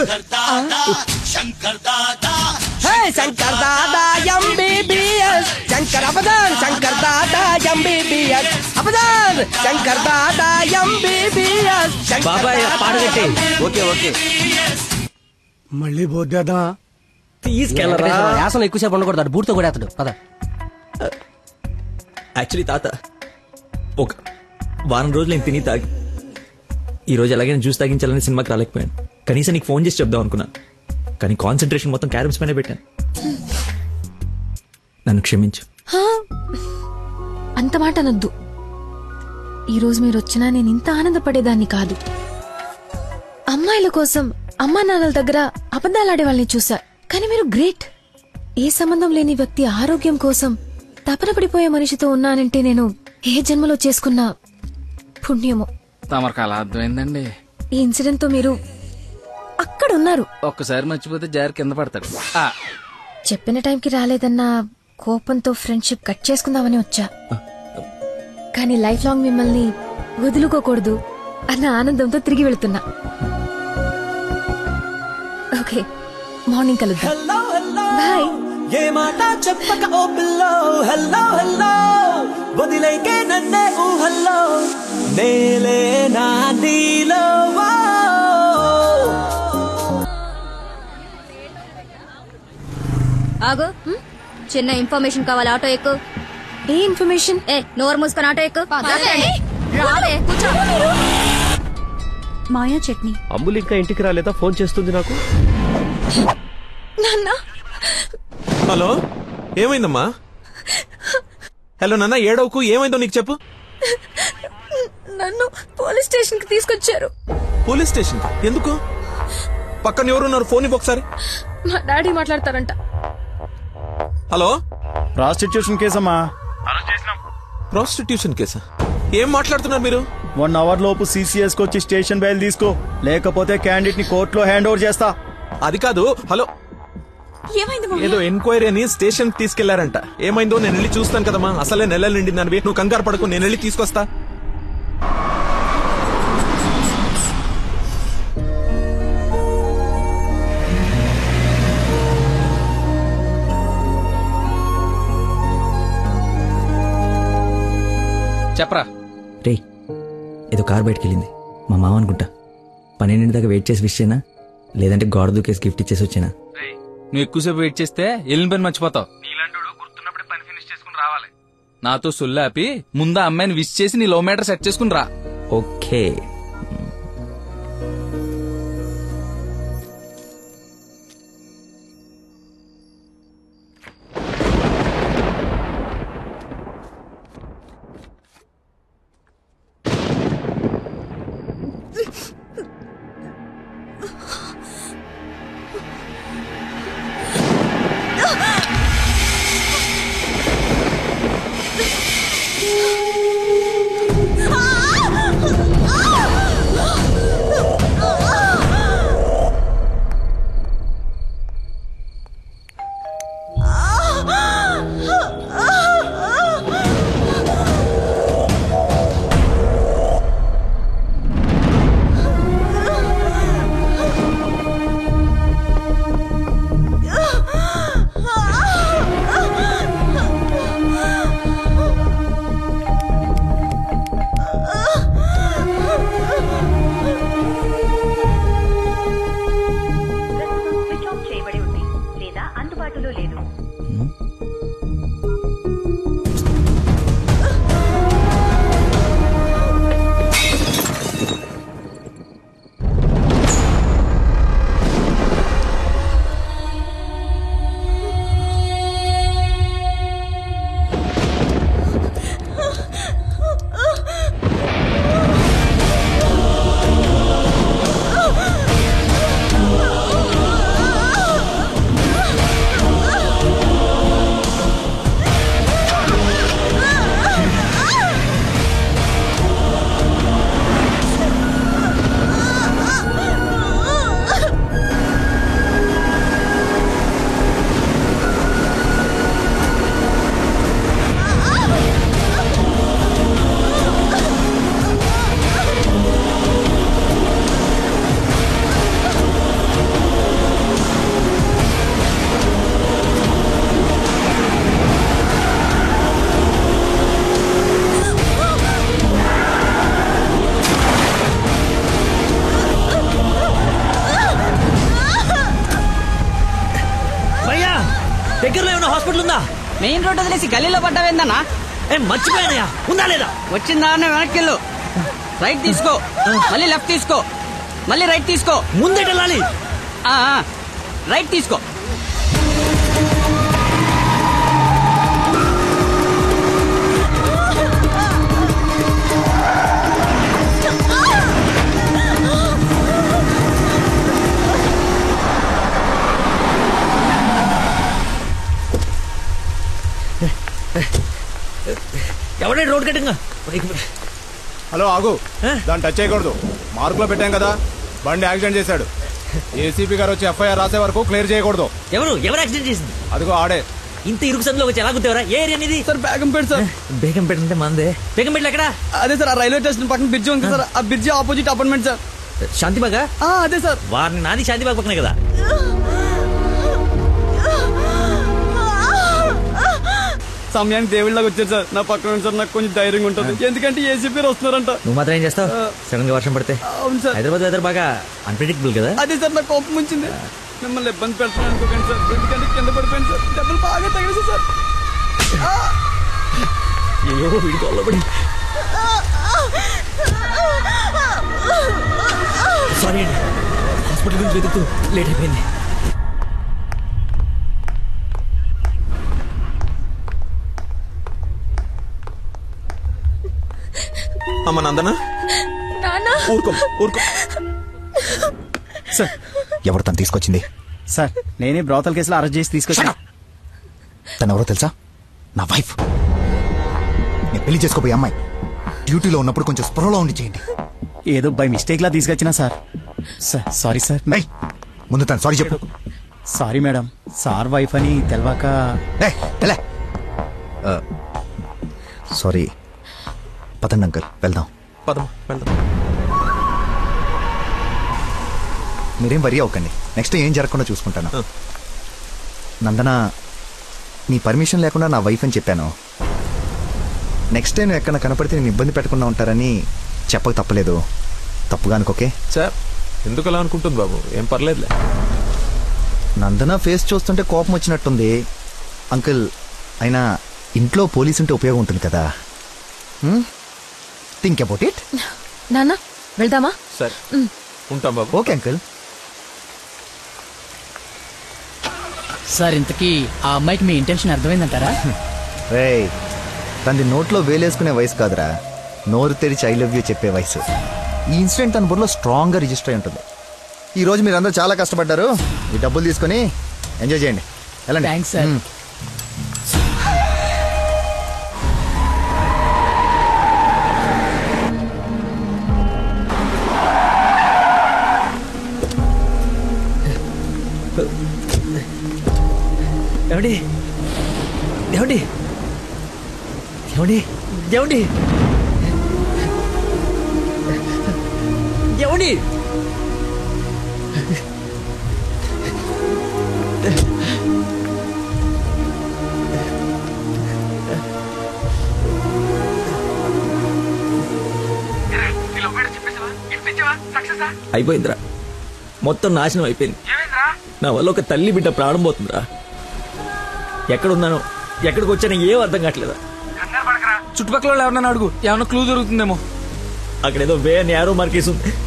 Shankar Dada MBBS Shankar అబదాన్ Shankar Dada MBBS అబదాన్ Shankar Dada MBBS బాబాయ్ పాడగట్టి. ఓకే ఓకే మళ్ళీ బోద్దా తీసుకెళ్ళరా. యాసన ఎక్కువసేపు ఉండకూడదు, బూట్తో కూడా అతడు పద. యాక్చువల్లీ తాత ఒక వారం రోజులు నేను తిని తాగి ఈ రోజు ఎలాగైనా జ్యూస్ తాగించాలని సినిమాకి రాలేకపోయాను. కనీసం నీకు ఫోన్ చేసి చెప్దాం అనుకున్నా, కానీ కాన్సన్ట్రేషన్ మొత్తం క్యారమ్స్ పైన పెట్టాను. నన్ను క్షమించు. అంత మాట అనొద్దు. ఈరోజు మీరు వచ్చినా నేను ఇంత ఆనందపడేదాన్ని కాదు. అమ్మాయిల కోసం అమ్మా నాన్నల దగ్గర అబద్ధాలాడే వాళ్ళని చూసా, కానీ మీరు గ్రేట్. ఏ సంబంధం లేని వ్యక్తి ఆరోగ్యం కోసం తపన పడిపోయే మనిషితో ఉన్నానంటే నేను ఏ జన్మలో చేసుకున్న పుణ్యమో. తమరికి అలా అర్థమైందండి. ఈ ఇన్సిడెంట్ తో మీరు అక్కడ ఉన్నారు. ఒక్కసారి మర్చిపోతే జారి కింద పడతాడు. చెప్పిన టైంకి రాలేదన్న కోపంతో ఫ్రెండ్షిప్ కట్ చేసుకుందామని వచ్చా, కానీ లైఫ్ లాంగ్ మిమ్మల్ని వదులుకోకూడదు అన్న ఆనందంతో తిరిగి వెళుతున్నా. ఓకే, మార్నింగ్ కలుద్దాం. బాయ్. ఏ మాట చెప్పక ఓ పిల్లో హల్లో హల్లో వదిలేకే నన్నే ఊహల్లో నేలే నా నీలో. ఆగు, చిన్న ఇన్ఫర్మేషన్ కావాలి. ఆటో ఎక్కు. ఏ ఇన్ఫర్మేషన్? నోరు మూసుకొని ఆటో ఎక్కు. రావే, కూర్చో. మాయా చట్నీ. అమ్ములు ఇంకా ఇంటికి రాలేదా? ఫోన్ చేస్తుంది నాకు. హలో, ఏమైందమ్మా? హలో నాన్న, ఏడవకు. ఏమైందో నీకు చెప్పు. నన్ను పోలీస్ స్టేషన్ కి తీసుకొచ్చారు. పోలీస్ స్టేషన్ ఎందుకు? పక్కన ఎవరున్నారు? ఫోన్ ఇవ్వు ఒకసారి. మా డాడీ మాట్లాడతారంట. హలో, ప్రాస్టిట్యూషన్ కేసమ్మా. ప్రాస్టిట్యూషన్ కేసా? ఏం మాట్లాడుతున్నారు మీరు? 1 అవర్ లోపు CCS కి వచ్చి స్టేషన్ బయలు తీసుకో, లేకపోతే క్యాండిడేట్ ని కోర్టులో హ్యాండ్ ఓవర్ చేస్తా. అది కాదు. హలో, ఏదో ఎంక్వైరీ అని స్టేషన్ తీసుకెళ్లారంట. ఏమైందో నేను వెళ్ళి చూస్తాను కదమ్మా. అసలే నెలలు నిండిందనివి. నువ్వు కంగారు పడకు, నేను వెళ్ళి తీసుకొస్తా. చెప్పరా. రే, ఏదో కార్ బయటకు వెళ్ళింది. మా మామ అనుకుంటా. 12 దాకా వెయిట్ చేసి విష్ చేయనా, లేదంటే గోడ దూకేసి గిఫ్ట్ ఇచ్చేసి వచ్చేనా? నువ్వు ఎక్కువసేపు వెయిట్ చేస్తే వెళ్ళిన పని మర్చిపోతావు. నీలాంటి గుర్తున్నప్పుడే పని ఫినిష్ చేసుకుని రావాలి. నాతో సొల్లాపి ముందు అమ్మాయిని విష్ చేసి నీ లవ్ మ్యాటర్ సెట్ చేసుకుని రా. ఓకే. Ah! మెయిన్ రోడ్ వదిలేసి గల్లీలో పడ్డావేందన్నా? మర్చిపోయానయా, ఉందా లేదా? వచ్చిందా అన్న వెనక్కి వెళ్ళు, రైట్ తీసుకో, మళ్ళీ లెఫ్ట్ తీసుకో, మళ్ళీ రైట్ తీసుకో, ముందెళ్ళాలి. రైట్ తీసుకో. ఎవడే రోడ్ కట్టింగా? హలో ఆగు, దాన్ని టచ్ చేయకూడదు. మార్కులో పెట్టాం కదా, బండి యాక్సిడెంట్ చేశాడు. ఏసీపీ గారు వచ్చి ఎఫ్ఐఆర్ రాసే వరకు క్లియర్ చేయకూడదు. ఎవరు యాక్సిడెంట్ చేసింది? అదిగో ఆడే. ఇంత ఇరుకు సందులో వచ్చి ఎలా గుర్తేవరా? ఏ ఏరియా అనేది? Sir Begumpet sir. బేగంపేట అంటే మందే. బేగంపేట ఎక్కడ? అదే సార్, ఆ రైల్వే స్టేషన్ పక్కన బ్రిడ్జి ఉంది సార్, ఆ బ్రిడ్జి ఆపోజిట్ అపార్ట్మెంట్ సార్. శాంతిబాగా? అదే సార్. వారిని నాది శాంతిబాగ్ పక్కనే కదా. సమయానికి దేవుళ్ళగా వచ్చారు సార్. నా పక్కన సార్ నాకు కొంచెం ధైర్యంగా ఉంటుంది, ఎందుకంటే ఏసీపీ వస్తున్నారంట. నువ్వు మాత్రం ఏం చేస్తావు? సడన్ గా వర్షం పడితే? అవును సార్. హైదరాబాద్ వెదర్ బాగా అన్ప్రెడిక్టబుల్ కదా. అదే సార్ నాకు కోపం వచ్చింది. మిమ్మల్ని ఇబ్బంది పెడతాను అనుకోకండి సార్, ఎందుకంటే కింద పడిపోయింది సార్, డబ్బులు బాగా తగిలి సార్. వీడికి అల్లబడి సారీ అండి, హాస్పిటల్ గురించి వెతుకుతూ లేట్ అయిపోయింది. అమ్మ నందనా, ఊరుకో ఊరుకో. సార్, ఎవరు తను తీసుకొచ్చింది? సార్, నేనే బ్రోతల్ కేసులో అరెస్ట్ చేసి తీసుకొచ్చాను. తను ఎవరో తెలుసా? నా వైఫ్. నేను పెళ్లి చేసుకోబోయే అమ్మాయి. డ్యూటీలో ఉన్నప్పుడు కొంచెం స్పృహలో ఉండి చేయండి. ఏదో బై మిస్టేక్ లా తీసుకొచ్చినా సార్. Sorry sir. ముందు తను సారీ చెప్పు. సారీ మేడం, సార్ వైఫ్ అని తెలవాక. సారీ. పదండి అంకుల్, వెళ్దాం. మీరేం వరి అవ్వకండి, నెక్స్ట్ ఏం జరగకుండా చూసుకుంటాను. నందన, నీ పర్మిషన్ లేకుండా నా వైఫ్ అని చెప్పాను. నెక్స్ట్ టైం ఎక్కడ కనపడితే నేను ఇబ్బంది పెట్టకుండా ఉంటారని చెప్పక తప్పలేదు. తప్పుగా అనుకోకే సార్. ఎందుకు అలా అనుకుంటుంది బాబు? ఏం పర్లేదులే. నందన ఫేస్ చూస్తుంటే కోపం వచ్చినట్టుంది అంకుల్. అయినా ఇంట్లో పోలీసు ఉంటే ఉపయోగం ఉంటుంది కదా. Think about it. నాన్న వెళ్దామా? సరే ఉంటాం బాబు. Okay uncle. సార్, ఇంతకీ ఆ అమ్మాయికి మీ ఇంటెన్షన్ అర్థమైందంటారా? రేయ్, తనది నోట్లో వేలేసుకునే వయసు కాదురా, నోరు తెరిచి ఐ లవ్ యూ చెప్పే వయసు. ఈ ఇన్సిడెంట్ తన బుర్రలో స్ట్రాంగ్ గా రిజిస్టర్ అయి ఉంటుంది. ఈ రోజు మీరు అందరూ చాలా కష్టపడ్డారు. ఈ డబ్బులు తీసుకొని ఎంజాయ్ చేయండి. వెళ్ళండి. Thanks sir. ఏమండి ఏమండి ఏమండి ఏమండి ఏమండి అయిపోయిందిరా, మొత్తం నాశనం అయిపోయింది. నా వల్ల ఒక తల్లి బిడ్డ ప్రాణం పోతుందిరా. ఎక్కడున్నానో ఎక్కడికి వచ్చానో ఏం అర్థం కావట్లేదా. చుట్టుపక్కల ఎవరన్నా అడుగు, ఏమన్నా క్లూ దొరుకుతుందేమో. అక్కడేదో వే అని యారో మార్కేసి ఉంది.